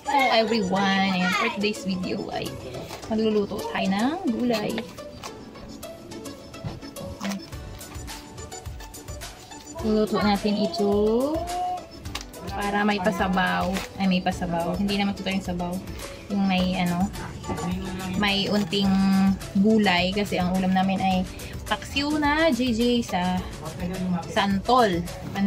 Hello everyone! Ayan, for today's video ay magluluto tayo ng gulay. Luluto natin ito para may pasabaw. Ay, may pasabaw. Hindi naman ito yung sabaw. Yung may may unting gulay kasi ang ulam namin ay paksiw na JJ sa santol.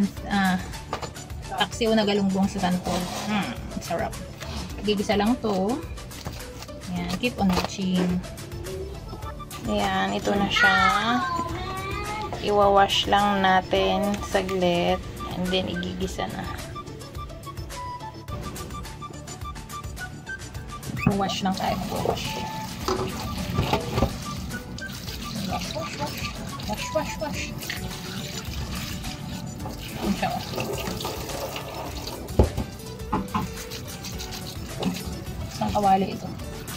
Paksiw na galunggong sa santol. Sarap. Gigisa lang to. Ayan, keep on watching. Ayan, ito na siya. Iwawash lang natin saglit and then igigisa na. Wash lang tayo. Wash. Wash. Ayan siya. Isang kawali ito.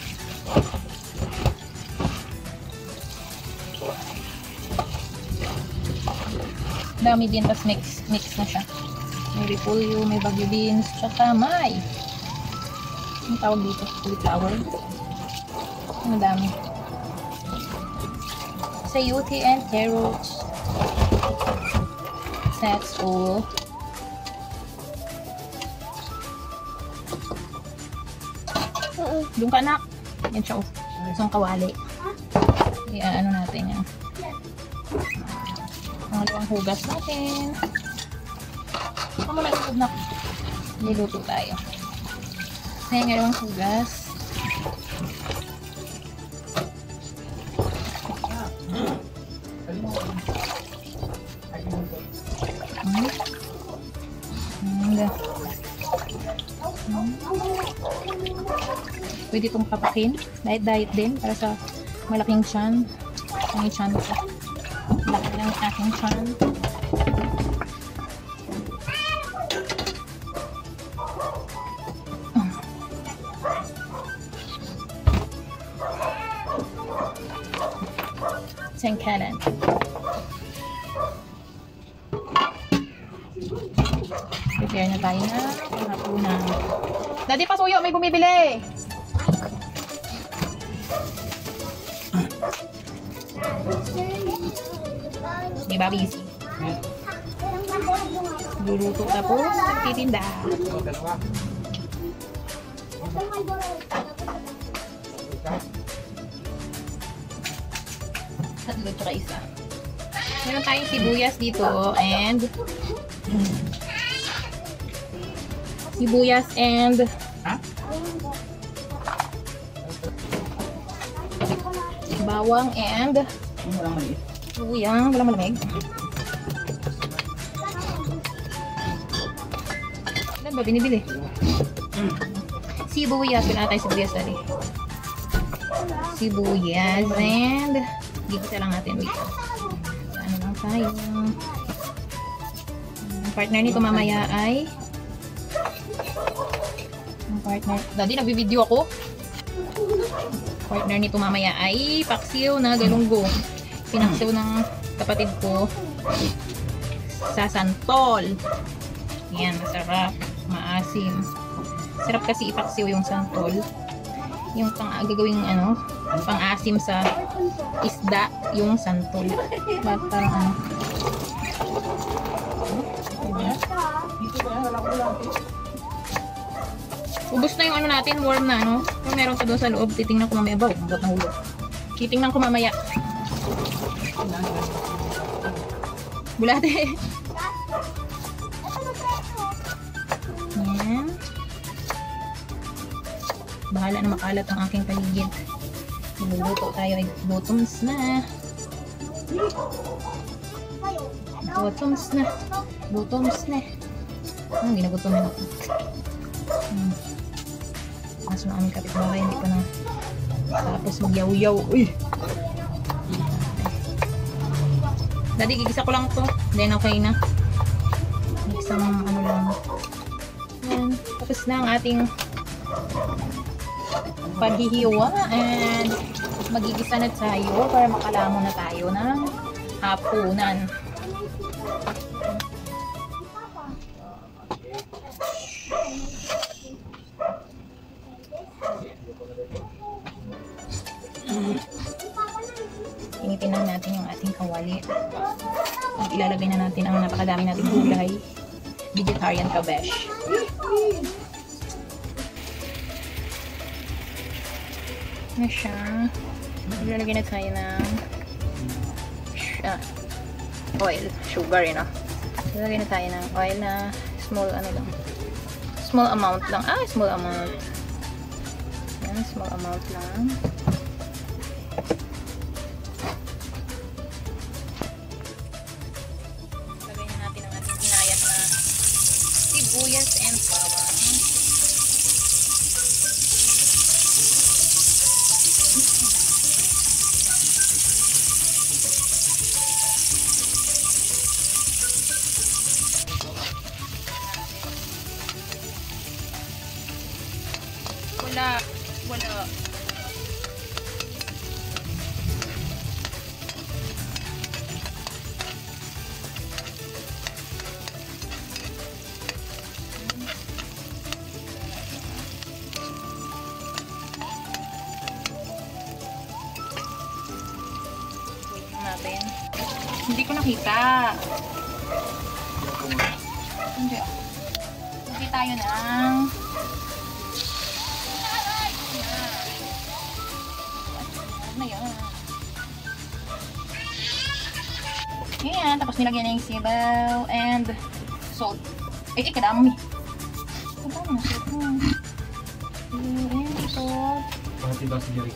Dami din, tas mix na siya. May repolyo, may bagyo beans, tsaka may ang tawag dito, cauliflower. Ang dami. Sayote and carrots. That's all. Doon ka, anak. Yan siya, isang kawali. Ano natin yan. Pangalawang hugas natin. Ito mo lang na. Niluto tayo. Ngayon, ngalawang hugas. Pwede itong kapakin. Diet din para sa malaking tiyan. Ang tiyan ko. Laki lang yung aking tiyan. Sangkalan. Prepare na tayo na panghapunan. Daddy, pasuyo, may bumibili. May babisi. Luluto tapos titinda. Tatlo tsaka isa. Meron tayong sibuyas dito and bawang and luyang, walang malamig. Ano ba binibili? Sibuyas, wala tayo sibuyas tadi. Sibuyas and gigisa lang natin. Wait. Ano lang tayo. Ang partner nito mamaya ay Daddy, nagbi-video ako. Partner nito mamaya ay paksiw na galunggong. Pinaksiw ng kapatid ko sa santol. Yan, masarap. Maasim. Sarap kasi ipaksiw yung santol. Yung gagawing pang-asim sa isda, yung santol. Parang ubos na yung natin, warm na, Kung meron ka doon sa loob, titingnan ko mamaya. Ang bot na hulog. Titingnan ko mamaya. Bulate. Yan. Bahala na makalat ang aking paligid. Niluluto tayo ay bottoms na. Hindi na gutom na ako. Kaso na aming kapitbahay, hindi pa na tapos magyaw-yaw. Uy! Daddy, gigisa ko lang to. Then okay na. Isang lang. Yan. Tapos na ang ating paghihiwa. And magigisa na tayo para makalamon na tayo ng hapunan. Lagyan natin yung ating kawali. At ilalagay na natin ang napakadami nating gulay. Vegetarian kabesh. Na siya. Ilalagay na tayo ng oil. Sugar, yun, ilalagay na tayo ng oil na small, small amount lang. Small amount. Yan, small amount lang. Lagay na natin ang ating inayat na sibuyas and bawang. Wala. Natin. Hindi ko nakita. Hindi. Hindi tayo ng Ayan, tapos nilagyan na yung sibaw and salt. Kadami. Kadami na salt mo. Ayan, salt. Pati ba si Jericho?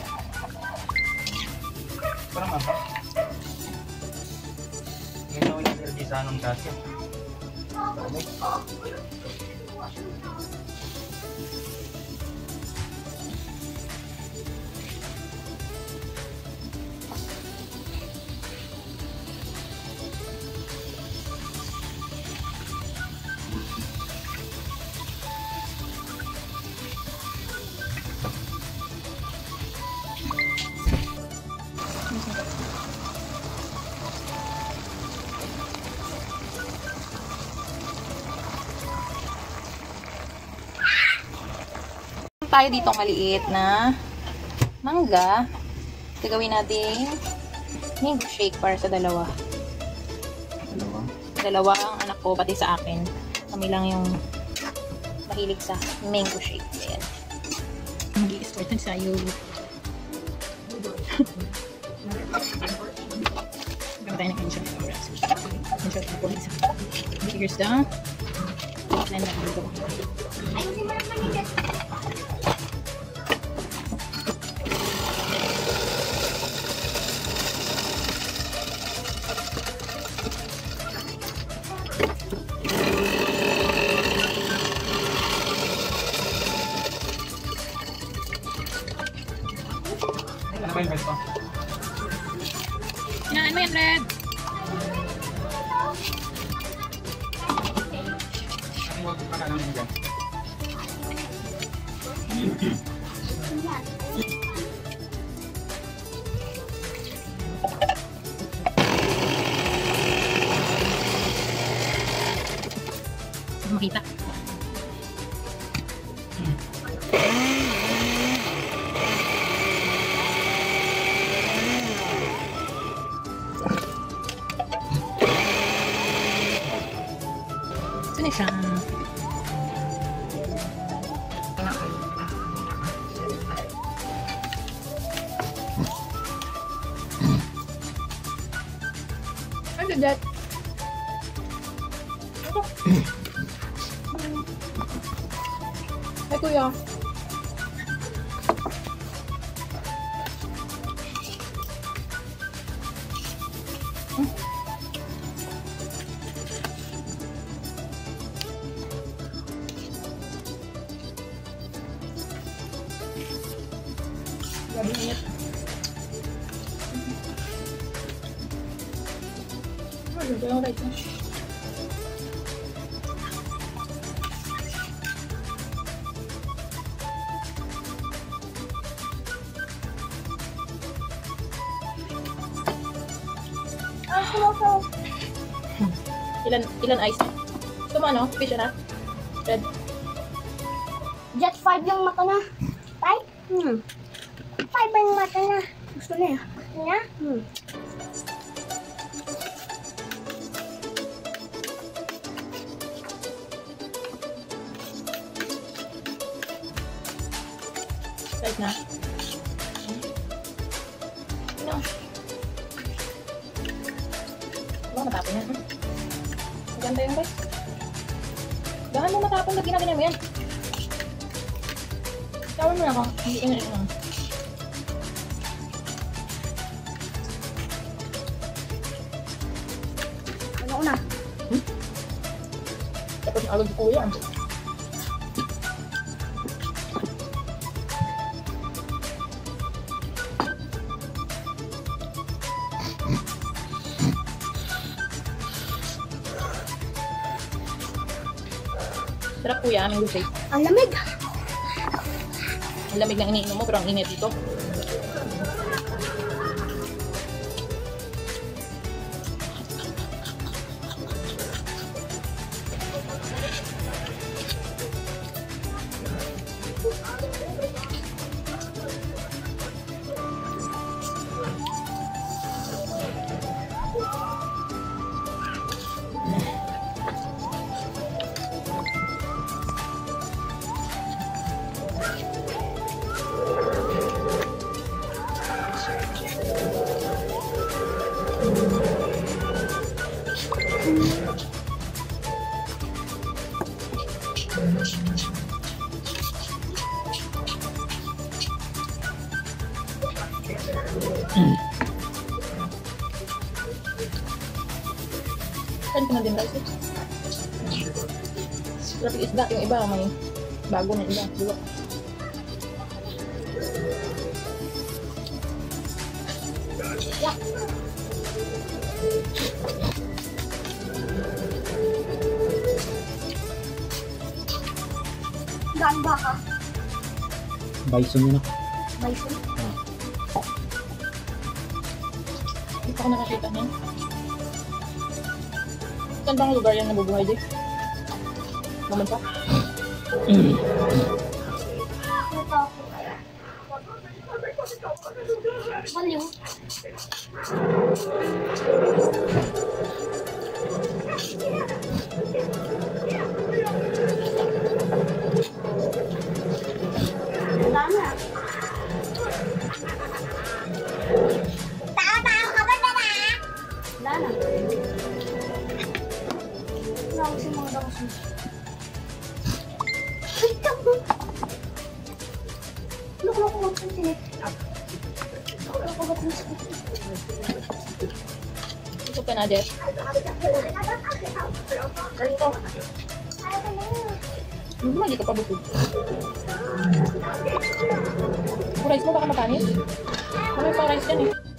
Parang apa? Ngayon ako yung nilagay sa anong kasya. Tayo ditong maliit na mangga. Gagawin natin mango shake para sa dalawa. Dalawa ang anak ko, pati sa akin. Kami lang yung mahilig sa mango shake. Ayan. Mag-i-start na tayo. Gawin tayo ng insert. Insert na po. Figures down. Blend na dito. Ayusin mo naman yung Ano ba yung best pa? Hinaan mo yan, Red! Ano yung pagkakalang mo dyan? Makita. Ito na siya. I did that. Ay, kuya. Grabe init. Ano ba yung right na? Ilan ice? Gusto mo ano? Fish na? Red? Just 5 yung mata na. 5? 5 yung mata na. Gusto na. Gusto niya? Right na. Ano? Baka matapon yan. Maganda yun guys. Dahan mo matapon. Lagi na ganyan mo yan. Tawon mo na ako. Hindi ko na ito. Ano una? Tapos agad ko yan. Sarap kuya, aming gusay. Ang lamig. Ang lamig ng iniinom mo, pero ang init dito. Saan ko na din guys? Sarap yung isda, yung iba may bago na iba. Bulok. Yeah. Gaan baka. Bison yun ako. Bison. Hindi pa ako nakakita niyan. Saan bang lugar yan nabubuhay din? Naman pa? Ito ako. Baliw. Wala na. Tao ka ba na? Wala na. Wala ko si mga dangos. Ay, tamo. Loko-loko mo sa tinik. Loko-loko mo sa tinik. Ito ka na, Jeff. Ganito. Hindi mo, hindi ka pa busog. Yung rice mo baka makanis? May pang rice yan eh.